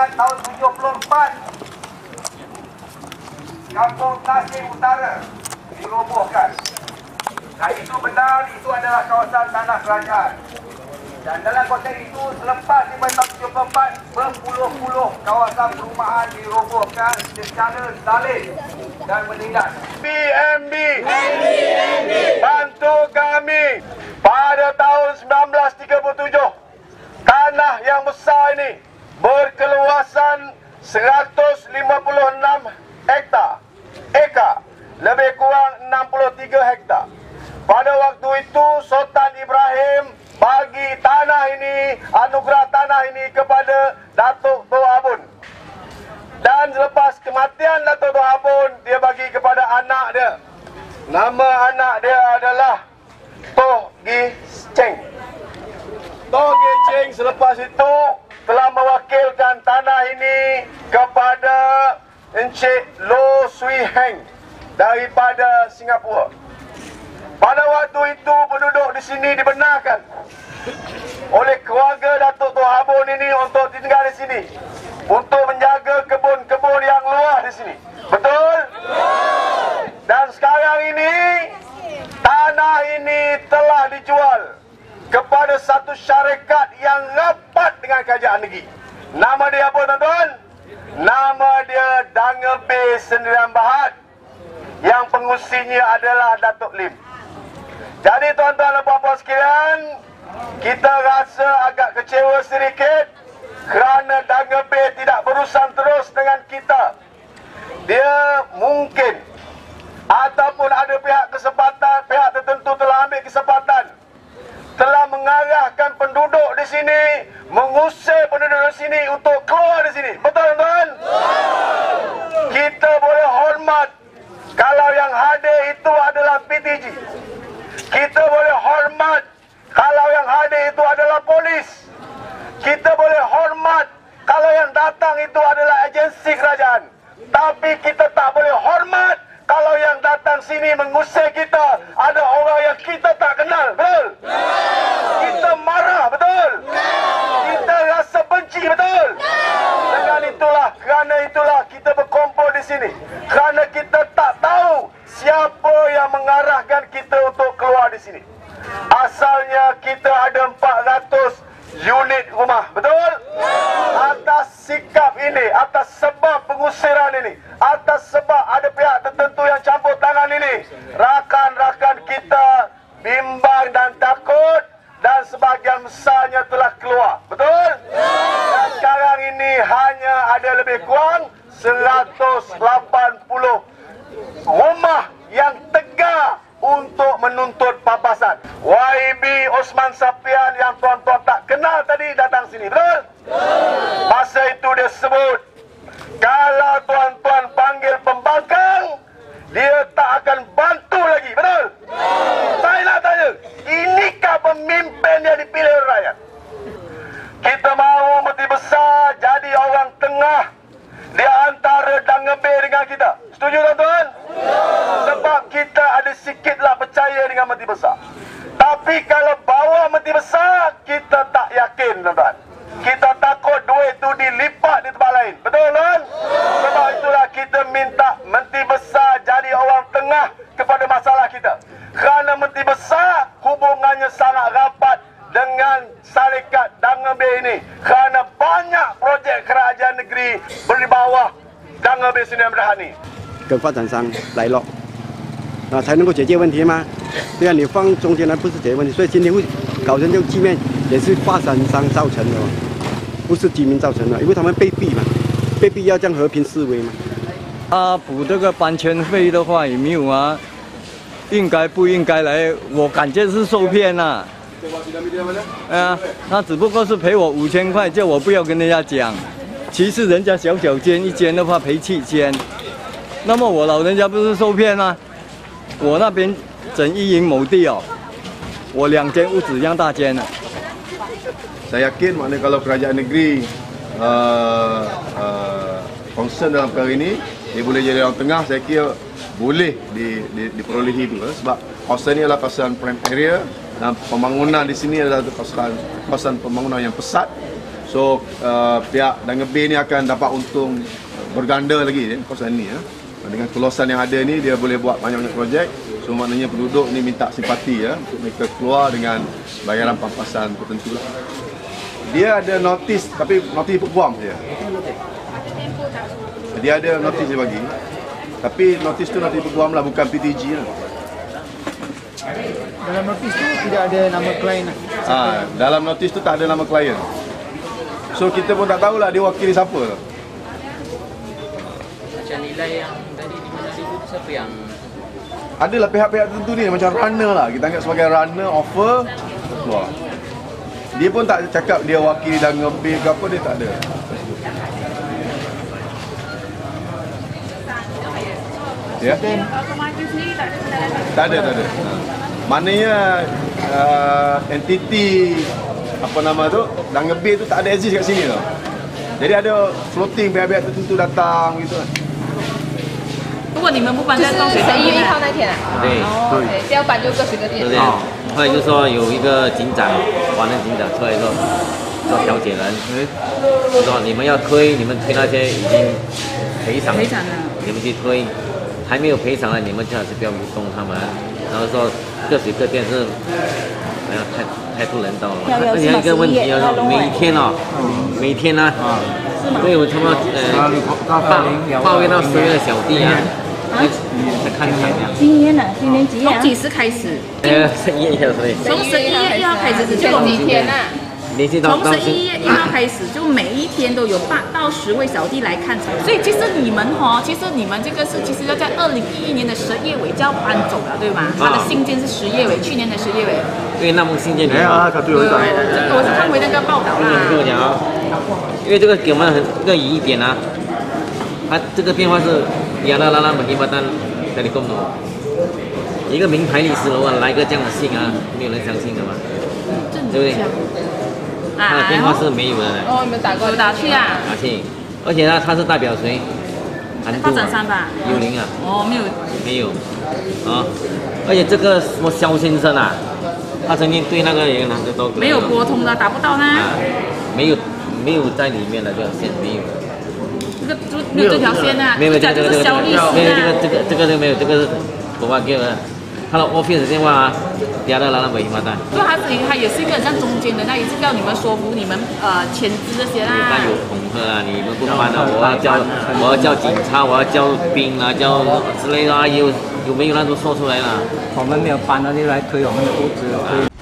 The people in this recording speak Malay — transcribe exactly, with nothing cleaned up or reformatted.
Kemudian tahun tujuh puluh empat Kampung Tasik Utara dirobohkan. Dan itu benar, itu adalah kawasan tanah kerajaan. Dan dalam konteks itu, selepas di tahun tujuh puluh empat, berpuluh-puluh kawasan perumahan dirobohkan secara zalim dan menindas. B M B bantu kami pada tahun seribu sembilan ratus tiga puluh tujuh. Tanah yang besar ini berkeluasan seratus lima puluh enam hektar, ekar, lebih kurang enam puluh tiga hektar. Pada waktu itu Sultan Ibrahim bagi tanah ini, anugerah tanah ini kepada Datuk Toh Abun. Dan selepas kematian Datuk Toh Abun, dia bagi kepada anak dia. Nama anak dia adalah Toh Gi Cheng. Toh Gi Cheng selepas itu telah mewakilkan tanah ini kepada Encik Loh Swee Heng daripada Singapura. Pada waktu itu penduduk di sini dibenarkan oleh keluarga Datuk Toh Abun ini untuk tinggal di sini, untuk menjaga kebun-kebun yang luas di sini. Betul? Dan sekarang ini tanah ini telah dijual kepada satu syarikat yang rapat dengan kerajaan negeri. Nama dia apa, tuan-tuan? Nama dia Dangebe Sendirian Berhad, yang pengusinya adalah Datuk Lim. Jadi tuan-tuan dan puan-puan sekalian, kita rasa agak kecewa sedikit kerana Dangebe tidak berurusan terus dengan kita. Dia mungkin ataupun ada pihak kesempatan, pihak tertentu telah ambil kesempatan, telah mengarahkan penduduk di sini, mengusir penduduk di sini untuk keluar di sini. Betul, tuan-tuan? Kita boleh hormat kalau yang hadir itu adalah P T G. Kita boleh hormat kalau yang hadir itu adalah polis. Kita boleh hormat kalau yang datang itu adalah agensi kerajaan. Tapi kita tak boleh hormat kalau yang datang sini mengusir kita ada orang yang kita tak kenal. Betul? Kita marah. Betul? Kita rasa benci. Betul? Dengan itulah, kerana itulah kita berkumpul di sini. Kerana kita tak tahu siapa yang mengarahkan kita untuk keluar di sini. Asalnya kita ada empat ratus unit rumah. Betul? Atas sikap ini, atas sebab pengusiran ini, atas sebab ada pihak tertentu yang campur tangan ini, rakan-rakan kita bimbang dan takut, dan sebahagian besarnya telah keluar. Betul? Dan sekarang ini hanya ada lebih kurang seratus lapan puluh rumah yang tegak untuk menuntut papasan. Y B Osman Sapian yang tuan-tuan tak kenal tadi datang sini. Betul? Masa itu dia sebut, kalau tuan-tuan panggil pembangkang, dia tak akan bantu lagi. Betul? Saya nak tanya, inikah pemimpin yang dipilih oleh rakyat? Kita mahu Menteri Besar jadi orang tengah di antara Dangebe dengan kita. Setuju, tuan-tuan? Sebab kita ada sikitlah percaya dengan Menteri Besar. Tapi kalau bawa Menteri Besar, kita tak yakin, tuan-tuan. Kita takut duit itu dilipat di tempat lain. Betul, tuan? Sebab itulah kita minta Menteri Besar jadi orang tengah kepada masalah kita. Kerana Menteri Besar hubungannya sangat rapat dengan syarikat Dangebe ini. Kerana banyak projek kerajaan negeri berbawah Dangebe Sdn Bhd ini. 跟发展商来了，啊，才能够解决问题吗？对啊，你放中间来不是解决问题，所以今天会搞成这种局面，也是发展商造成的，不是居民造成的，因为他们被逼嘛，被逼要这样和平示威嘛。 他补这个搬迁费的话也没有啊，应该不应该来？我感觉是受骗呐、啊。哎呀，他只不过是赔我五千块，叫我不要跟人家讲。其实人家小小间一间的话赔七千。 那么我老人家不是受骗吗？我那边整一营亩地哦，我两间屋子一样大间的。 Saya yakin maknanya kalau kerajaan negeri uh, uh, concern dalam perkara ini, dia boleh jadi orang tengah, saya kira boleh di, di, diperolehi itu. Sebab kawasan ini adalah kawasan prime area dan pembangunan di sini adalah kawasan, kawasan pembangunan yang pesat. So uh, pihak Danga Bay ni akan dapat untung berganda lagi eh, kawasan ni ya. Dengan keluasan yang ada ni dia boleh buat banyak-banyak projek. So maknanya penduduk ni minta simpati ya untuk mereka keluar dengan bayaran pampasan tertentu lah. Dia ada notis tapi notis peguam saja. Dia ada notis dia bagi. Tapi notis tu notis peguam lah, bukan P T G lah. Dalam notis tu tidak ada nama klien. Ha, dalam notis tu tak ada nama klien. So kita pun tak tahulah dia wakili siapa. Macam nilai yang tadi lima belas ribu tu siapa yang Adalah pihak-pihak tertentu ni macam runner lah. Kita anggap sebagai runner offer keluar. Dia pun tak cakap dia wakili Danga Bay ke apa, dia tak ada. Ya? Tak ada, tak ada. Ha. Maknanya uh, entiti apa nama tu, Danga Bay tu tak ada exist kat sini tau. Jadi ada floating pihak-pihak tertentu datang gitu kan. 如果你们不搬在洞水十一月一号那天啊， 对哦，OK，是要搬六个十个店对不。对？后来就说有一个警长，华人警长出来说做调解人，就说你们要推，你们推那些已经赔偿， 赔偿了你们去推，还没有赔偿的，你们最好是不要动他们。然后说各水各店是，哎呀，太太不人道了。而且还有一个问题哦，每天哦，每天呢，都有他们呃抱抱怨到所有的小弟啊。在看场呀。 今年呢？今年几月啊？ 从几时开始？ 呃，十一月所以从十一月一号开始是前几天啊， 连续到从十一月一号开始，就每一天都有八到十位小弟来看场。所以其实你们哈，其实你们这个是其实要在二零一一年的十月尾就要搬走了，对吗？他的信件是十月尾，去年的十月尾。 因为那封信件里面， 这个我是看回那个报道啦。 跟我讲啊，因为这个给我们很一个疑点啊，它这个电话是亚拉拉拉本地巴丹在你共同，一个名牌律师楼啊，来个这样的信啊，没有人相信的嘛，对不对？他的电话是没有的， 哦，你们打过有打去啊？ 而且而且呢，他是代表谁？韩发度展商吧？ 幽灵啊， 哦，没有。 没有啊，而且这个什么肖先生啊，他曾经对那个人呢都没有拨通的，打不到呢。 啊，没有没有在里面的这个线没有。 这个就没有这条线啊， 没有这个就这个这个是肖律师没有这个啊。 这个这个都没有，这个是我爸给的，他的 office 电话啊，亚拉拉拉北麻蛋。 就他自己，他也是一个很像中间的，那也是叫你们说服你们呃签字这些啦。 他有恐吓啊，你们不搬啊，我要叫我要叫警察，我要叫兵啊，叫之类的啊，有有没有那都说出来了？ 我们没有搬了就来推我们的屋子，推。